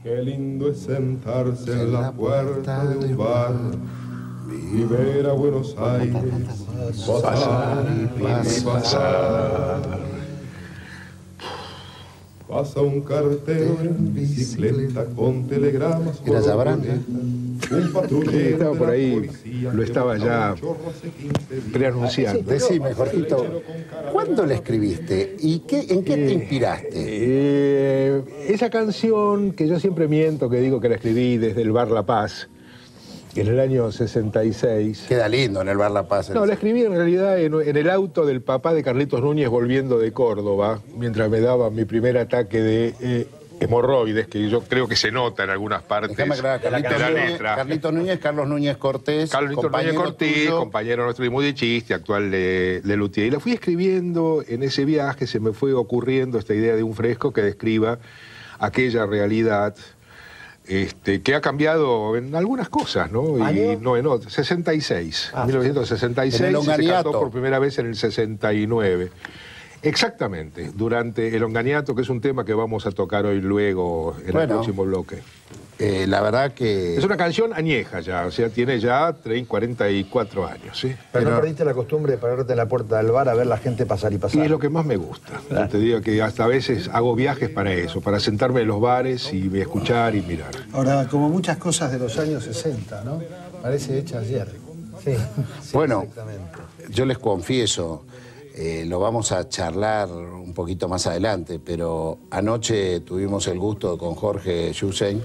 Qué lindo es sentarse en la puerta de un bar y ver a Buenos Aires pasar y pasar. Pasa un cartero en bicicleta con telegramas. ¿Era Zabranga? Un patrullero estaba por ahí, de la policía lo estaba ya preanunciando. Decime, Jorgito, ¿cuándo la escribiste? ¿Y en qué te inspiraste? Esa canción que yo siempre miento, que digo que la escribí desde el Bar La Paz, en el año 66. Queda lindo en el Bar La Paz. No, la escribí en realidad en el auto del papá de Carlitos Núñez volviendo de Córdoba, mientras me daba mi primer ataque de hemorroides, que yo creo que se nota en algunas partes de la letra. Carlitos Núñez, Carlos Núñez Cortés, Carlitos Núñez Cortés, compañero nuestro de Muy de Chiste, actual de Luthier. Y la fui escribiendo en ese viaje, se me fue ocurriendo esta idea de un fresco que describa aquella realidad que ha cambiado en algunas cosas, ¿no? Y no en otras. 66, 1966, en el y se Onganiato. cantó por primera vez en el 69. Exactamente, durante el Onganiato, que es un tema que vamos a tocar hoy luego en el próximo bloque. La verdad que... Es una canción añeja ya, o sea, tiene ya 44 años, ¿sí? Pero no perdiste la costumbre de pararte en la puerta del bar a ver la gente pasar y pasar. Y es lo que más me gusta. Yo te digo que hasta a veces hago viajes para eso, para sentarme en los bares y escuchar y mirar. Ahora, como muchas cosas de los años 60, ¿no? Parece hecha ayer. Sí, bueno, exactamente. yo les confieso, lo vamos a charlar un poquito más adelante, pero anoche tuvimos el gusto con Jorge Yusen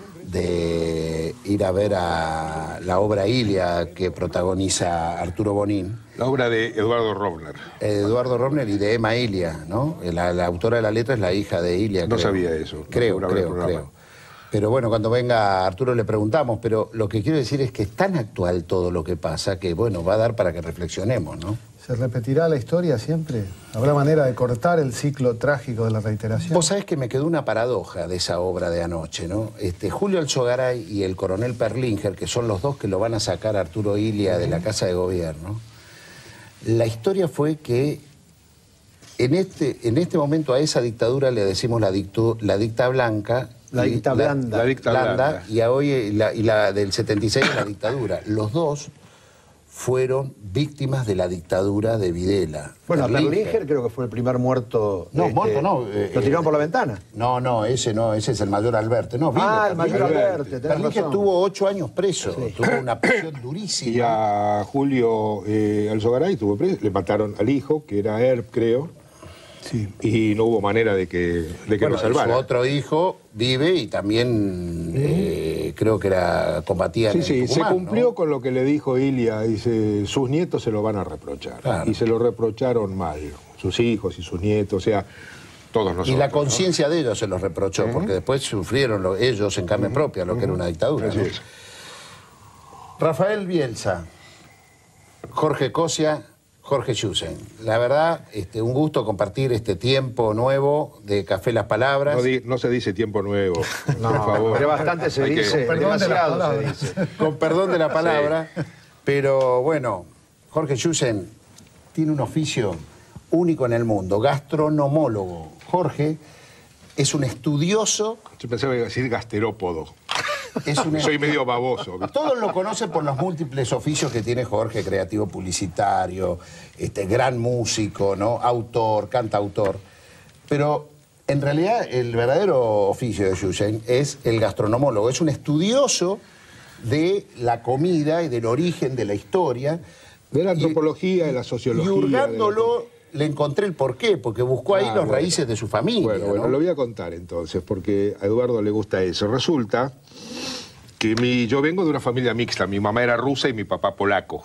de ir a ver a la obra Ilia que protagoniza Arturo Bonín. La obra de Eduardo Robner. Eduardo Robner y de Emma Ilia, ¿no? La autora de la letra es la hija de Ilia. No sabía eso. Creo. Pero bueno, cuando venga Arturo le preguntamos, pero lo que quiero decir es que es tan actual todo lo que pasa que, bueno, va a dar para que reflexionemos, ¿no? ¿Se repetirá la historia siempre? ¿Habrá manera de cortar el ciclo trágico de la reiteración? Vos sabés que me quedó una paradoja de esa obra de anoche, ¿no? Julio Alzogaray y el coronel Perlinger, que son los dos que lo van a sacar a Arturo Ilia de la Casa de Gobierno, la historia fue que en este momento a esa dictadura le decimos la dicta blanca. La dicta blanda. La dicta blanda. Y a hoy la del 76 es la dictadura. Los dos fueron víctimas de la dictadura de Videla. Bueno, Perlinger creo que fue el primer muerto. No, muerto no. ¿Lo tiraron por la ventana? No, ese es el mayor Alberte. No, el mayor Alberte. Perlinger tuvo 8 años preso, tuvo una prisión durísima. Y a Julio Alzogaray tuvo preso, le mataron al hijo, que era Herb, creo. Sí. Y no hubo manera de que lo salvara. Su otro hijo vive y también creo que combatía en Tucumán, se cumplió, ¿no? con lo que le dijo Ilia. Dice, sus nietos se lo van a reprochar. Claro. Y se lo reprocharon mal, sus hijos y sus nietos, o sea, todos nosotros. Y la conciencia de ellos se los reprochó, porque después sufrieron ellos en carne propia lo que era una dictadura. Así ¿no? es. Rafael Bielsa, Jorge Cosia, Jorge Yusen. La verdad, un gusto compartir este tiempo nuevo de Café Las Palabras. No se dice tiempo nuevo, por favor. Pero bastante se dice, demasiado se dice. Con perdón de la palabra. Sí. Pero bueno, Jorge Yusen tiene un oficio único en el mundo, gastronomólogo. Jorge es un estudioso... Yo pensaba que iba a decir gasterópodo. Soy medio baboso. Todos lo conocen por los múltiples oficios que tiene Jorge, creativo publicitario, gran músico, ¿no? Autor, cantautor. Pero en realidad el verdadero oficio de Yusen es el gastronomólogo. Es un estudioso de la comida y del origen de la historia. De la antropología, de la sociología. Y hurgándolo le encontré el porqué, porque buscó ahí las raíces de su familia. Bueno, lo voy a contar entonces, porque a Eduardo le gusta eso. Resulta que yo vengo de una familia mixta. Mi mamá era rusa y mi papá polaco.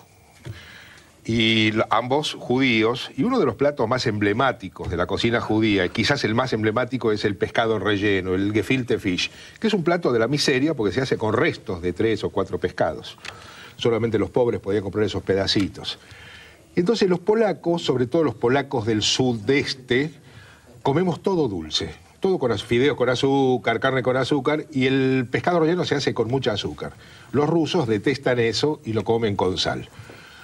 Y ambos judíos. Y uno de los platos más emblemáticos de la cocina judía, y quizás el más emblemático, es el pescado relleno, el gefilte fish, que es un plato de la miseria porque se hace con restos de 3 o 4 pescados. Solamente los pobres podían comprar esos pedacitos. Entonces los polacos, sobre todo los polacos del sudeste, comemos todo dulce. Todo con fideos con azúcar, carne con azúcar, y el pescado relleno se hace con mucha azúcar. Los rusos detestan eso y lo comen con sal.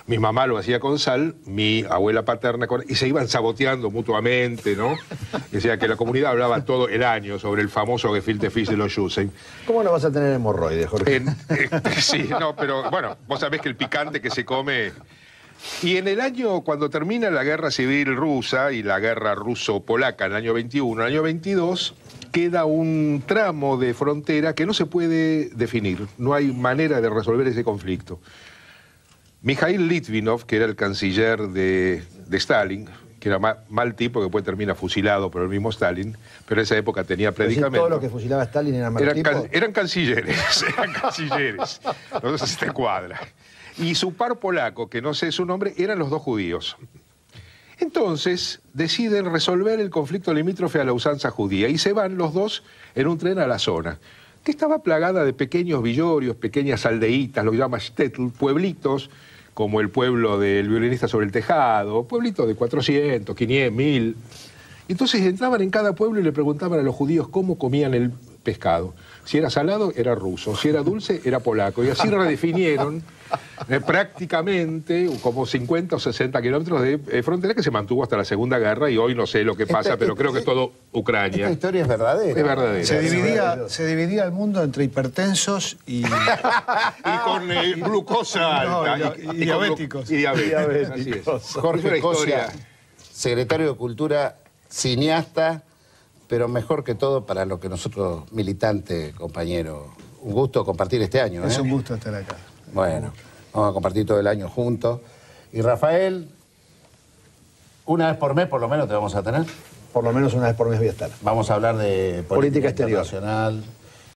Mi mamá lo hacía con sal, mi abuela paterna y se iban saboteando mutuamente, ¿no? Decía que la comunidad hablaba todo el año sobre el famoso gefilte fish de los Jusen. ¿Cómo no vas a tener hemorroides, Jorge? Sí, no, pero bueno, vos sabés que el picante que se come... Y en el año, cuando termina la guerra civil rusa y la guerra ruso-polaca en el año 21, en el año 22, queda un tramo de frontera que no se puede definir. No hay manera de resolver ese conflicto. Mikhail Litvinov, que era el canciller de Stalin, que era mal tipo, que después termina fusilado por el mismo Stalin, pero en esa época tenía predicamento. ¿Todos los que fusilaba a Stalin eran mal tipo? Eran cancilleres, Entonces te cuadra. Y su par polaco, que no sé su nombre, eran los dos judíos. Entonces deciden resolver el conflicto limítrofe a la usanza judía y se van los dos en un tren a la zona, que estaba plagada de pequeños villorios, pequeñas aldeitas, lo que llama shtetl, pueblitos, como el pueblo del violinista sobre el tejado, pueblitos de 400, 500, 1000. Entonces entraban en cada pueblo y le preguntaban a los judíos cómo comían el pescado. Si era salado, era ruso. Si era dulce, era polaco. Y así redefinieron prácticamente como 50 o 60 kilómetros de frontera que se mantuvo hasta la Segunda Guerra y hoy no sé lo que pasa, pero creo que es todo Ucrania. Esta historia es verdadera. Es verdadera. Se dividía el mundo entre hipertensos y con glucosa alta. No, y diabéticos. Y diabéticos. Así es. Jorge Cosia, secretario de Cultura, cineasta, pero mejor que todo para lo que nosotros, militantes, compañeros, un gusto compartir este año. Es un gusto estar acá. Bueno, vamos a compartir todo el año juntos. Y Rafael, una vez por mes por lo menos te vamos a tener. Por lo menos una vez por mes voy a estar. Vamos a hablar de política exterior internacional.